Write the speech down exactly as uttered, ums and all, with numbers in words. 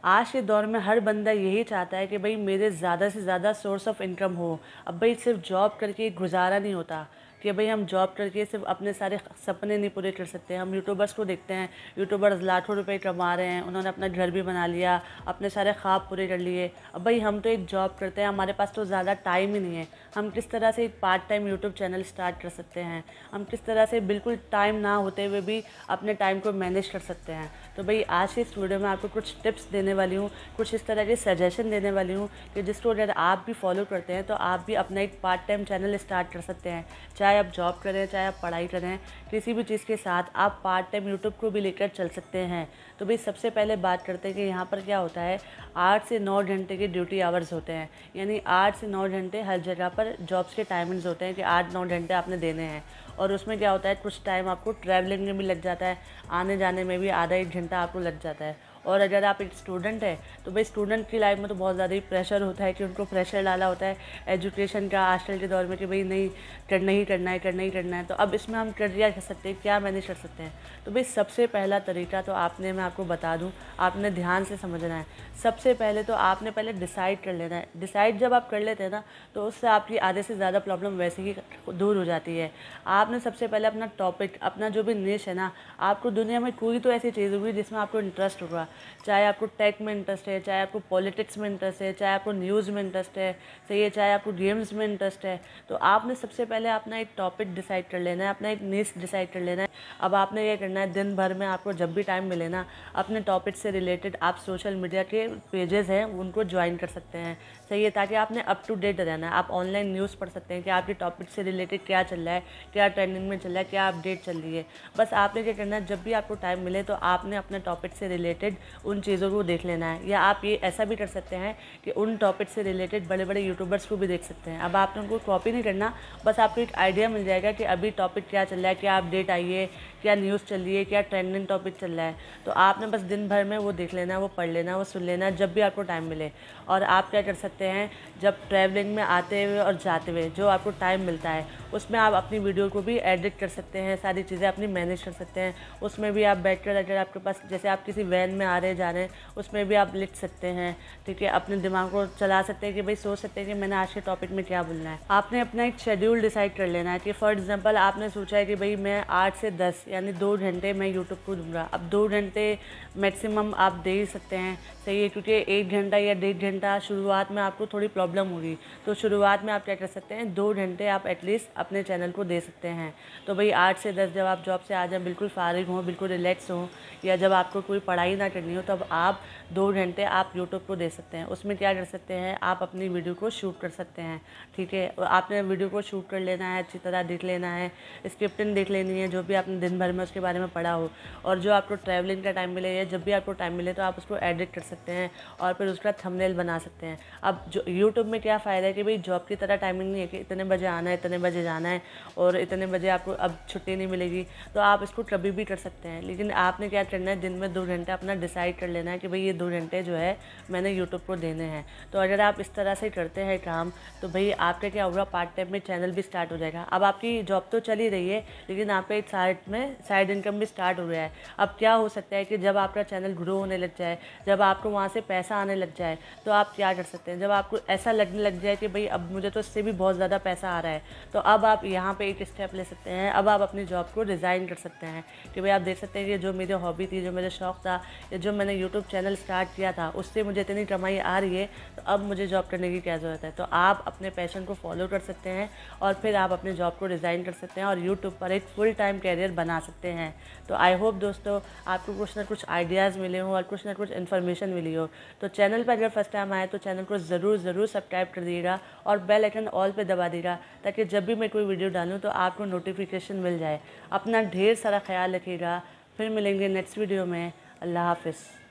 आज के दौर में हर बंदा यही चाहता है कि भाई मेरे ज़्यादा से ज़्यादा सोर्स ऑफ इनकम हो। अब भाई सिर्फ जॉब करके गुजारा नहीं होता कि भाई हम जॉब करके सिर्फ अपने सारे सपने नहीं पूरे कर सकते। हम यूट्यूबर्स को देखते हैं, यूट्यूबर्स लाखों रुपए कमा रहे हैं, उन्होंने अपना घर भी बना लिया, अपने सारे ख्वाब पूरे कर लिए। अब भाई हम तो एक जॉब करते हैं, हमारे पास तो ज़्यादा टाइम ही नहीं है। हम किस तरह से एक part time YouTube channel start कर सकते हैं, हम किस तरह से बिल्कुल टाइम ना होते हुए भी अपने टाइम को मैनेज कर सकते हैं। तो भाई आज के इस वीडियो में आपको कुछ टिप्स देने वाली हूँ, कुछ इस तरह के सजेशन देने वाली हूँ कि जिसको अगर आप भी फॉलो करते हैं तो आप भी अपना एक पार्ट टाइम चैनल स्टार्ट कर सकते हैं। चाहे आप जॉब करें, चाहे आप पढ़ाई करें, किसी भी चीज़ के साथ आप पार्ट टाइम यूट्यूब को भी लेकर चल सकते हैं। तो भाई सबसे पहले बात करते हैं कि यहाँ पर क्या होता है। आठ से नौ घंटे के ड्यूटी आवर्स होते हैं, यानी आठ से नौ घंटे हर जगह पर जॉब्स के टाइमिंग्स होते हैं कि आठ नौ घंटे आपने देने हैं। और उसमें क्या होता है, कुछ टाइम आपको ट्रैवलिंग में भी लग जाता है, आने जाने में भी आधा एक घंटा आपको लग जाता है। और अगर आप एक स्टूडेंट है तो भाई स्टूडेंट की लाइफ में तो बहुत ज़्यादा ही प्रेशर होता है कि उनको प्रेशर डाला होता है एजुकेशन का आजकल के दौर में कि भाई नहीं, करना ही करना है, करना ही करना है। तो अब इसमें हम कर क्या कर सकते हैं, क्या मैनेज कर सकते हैं। तो भाई सबसे पहला तरीका तो आपने, मैं आपको बता दूं, आपने ध्यान से समझना है। सबसे पहले तो आपने पहले डिसाइड कर लेना है। डिसाइड जब आप कर लेते हैं ना तो उससे आपकी आधे से ज़्यादा प्रॉब्लम वैसे ही दूर हो जाती है। आपने सबसे पहले अपना टॉपिक, अपना जो भी निश है ना, आपको दुनिया में कोई तो ऐसी चीज़ होगी जिसमें आपको इंटरेस्ट होगा। चाहे आपको टेक में इंटरेस्ट है, चाहे आपको पॉलिटिक्स में इंटरेस्ट है, चाहे आपको न्यूज़ में इंटरेस्ट है, सही है, चाहे आपको गेम्स में इंटरेस्ट है। तो आपने सबसे पहले अपना एक टॉपिक डिसाइड कर लेना है, अपना एक निश डिसाइड कर लेना है। अब आपने ये करना है, दिन भर में आपको जब भी टाइम मिले ना, अपने टॉपिक से रिलेटेड आप सोशल मीडिया के पेजेस हैं उनको ज्वाइन कर सकते हैं, सही है, ताकि आपने अप टू डेट रहना है। आप ऑनलाइन न्यूज़ पढ़ सकते हैं कि आपके टॉपिक से रिलेटेड क्या चल रहा है, क्या ट्रेंडिंग में चल रहा है, क्या अपडेट चल रही है। बस आपने क्या करना है, जब भी आपको टाइम मिले तो आपने अपने टॉपिक से रिलेटेड उन चीज़ों को देख लेना है। या आप ये ऐसा भी कर सकते हैं कि उन टॉपिक से रिलेटेड बड़े बड़े यूट्यूबर्स को भी देख सकते हैं। अब आपने उनको कॉपी नहीं करना, बस आपको एक आइडिया मिल जाएगा कि अभी टॉपिक क्या चल रहा है, क्या अपडेट आई है, क्या न्यूज़ चल रही है, क्या ट्रेंडिंग टॉपिक चल रहा है। तो आपने बस दिन भर में वो देख लेना है, वो पढ़ लेना है, वो सुन लेना है जब भी आपको टाइम मिले। और आप क्या कर सकते हैं, जब ट्रैवलिंग में आते हुए और जाते हुए जो आपको टाइम मिलता है उसमें आप अपनी वीडियो को भी एडिट कर सकते हैं, सारी चीज़ें अपनी मैनेज कर सकते हैं। उसमें भी आप बैठकर, अगर आपके पास, जैसे आप किसी वैन में आ रहे जा रहे हैं, उसमें भी आप लिख सकते हैं, ठीक है, अपने दिमाग को चला सकते हैं कि भाई सोच सकते हैं कि मैंने आज के टॉपिक में क्या बोलना है। आपने अपना एक शेड्यूल डिसाइड कर लेना है कि फॉर एग्जांपल आपने सोचा है कि भाई मैं आठ से दस यानी दो घंटे मैं यूट्यूब को दूंगा। अब दो घंटे मैक्सिमम आप दे ही सकते हैं, सही है, क्योंकि एक घंटा या डेढ़ घंटा शुरुआत में आपको थोड़ी प्रॉब्लम होगी। तो शुरुआत में आप क्या कर सकते हैं, दो घंटे आप एटलीस्ट अपने चैनल को दे सकते हैं। तो भाई आठ से दस जब आप जॉब से आ जाएं, बिल्कुल फारिग हों, बिल्कुल रिलैक्स हों, या जब आपको कोई पढ़ाई ना करनी हो, तब आप दो घंटे आप यूट्यूब को दे सकते हैं। उसमें क्या कर सकते हैं, आप अपनी वीडियो को शूट कर सकते हैं, ठीक है। आपने वीडियो को शूट कर लेना है, अच्छी तरह देख लेना है, स्क्रिप्टिंग देख लेनी है, जो भी आपने दिन भर में उसके बारे में पढ़ा हो। और जो आपको ट्रैवलिंग का टाइम मिले या जब भी आपको टाइम मिले तो आप उसको एडिट कर सकते हैं और फिर उसका थंबनेल बना सकते हैं। अब जो यूट्यूब में क्या फ़ायदा है कि भाई जॉब की तरह टाइमिंग नहीं है कि इतने बजे आना है, इतने बजे जाना है और इतने बजे आपको अब छुट्टी नहीं मिलेगी, तो आप इसको कभी भी कर सकते हैं। लेकिन आपने क्या करना है, दिन में दो घंटे अपना डिसाइड कर लेना है कि भाई ये दो घंटे जो है मैंने यूट्यूब को देने हैं। तो अगर आप इस तरह से करते हैं काम, तो भाई आपका क्या होगा, पार्ट टाइम में चैनल भी स्टार्ट हो जाएगा। अब आपकी जॉब तो चल ही रही है लेकिन आपका एक साइड में साइड इनकम भी स्टार्ट हो गया है। अब क्या हो सकता है कि जब आपका चैनल ग्रो होने लग जाए, जब आपको वहाँ से पैसा आने लग जाए, तो आप क्या कर सकते हैं, जब आपको ऐसा लगने लग जाए कि भाई अब मुझे तो इससे भी बहुत ज़्यादा पैसा आ रहा है, तो अब आप यहाँ पे एक स्टेप ले सकते हैं। अब आप अपनी जॉब को रिज़ाइन कर सकते हैं कि भाई आप देख सकते हैं कि जो मेरी हॉबी थी, जो मेरा शौक़ था, या जो मैंने यूट्यूब चैनल स्टार्ट किया था उससे मुझे इतनी कमाई आ रही है, तो अब मुझे जॉब करने की क्या ज़रूरत है। तो आप अपने पैशन को फॉलो कर सकते हैं और फिर आप अपने जॉब को रिज़ाइन कर सकते हैं और यूट्यूब पर एक फुल टाइम कैरियर बना सकते हैं। तो आई होप दोस्तों आपको कुछ ना कुछ आइडियाज़ मिले हों और कुछ ना कुछ इन्फॉर्मेशन मिली हो। तो चैनल पर अगर फर्स्ट टाइम आए तो चैनल को ज़रूर ज़रूर सब्सक्राइब कर दीजिएगा और बेल आइकन ऑल पे दबा दीजिएगा, ताकि जब भी मैं कोई वीडियो डालूँ तो आपको नोटिफिकेशन मिल जाए। अपना ढेर सारा ख्याल रखिएगा, फिर मिलेंगे नेक्स्ट वीडियो में। अल्लाह हाफ़िज़।